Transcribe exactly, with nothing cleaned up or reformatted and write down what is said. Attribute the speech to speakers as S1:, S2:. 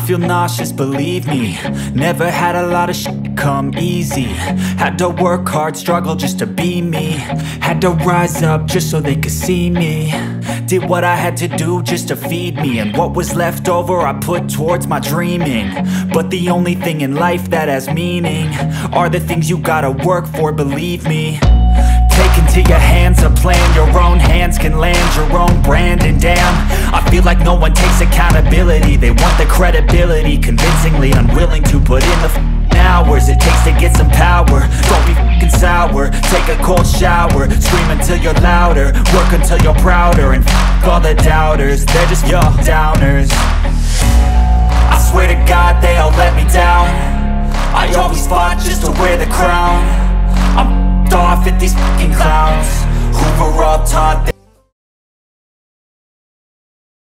S1: feel nauseous, believe me. Never had a lot of shit come easy. Had to work hard, struggle just to be me. Had to rise up just so they could see me. Did what I had to do just to feed me, and what was left over I put towards my dreaming. But the only thing in life that has meaning are the things you gotta work for, believe me. Take into your hands a plan, your own hands can land your own brand. And damn, I feel like no one takes accountability. They want the credibility, convincingly unwilling to put in the f***ing hours it takes to get some power. Don't be f***ing sour, take a cold shower. Scream until you're louder, work until you're prouder. And f*** all the doubters, they're just your downers. I swear to God they all let me down. I always fought just to wear the crown. I'm off at these fucking clowns who were all taught that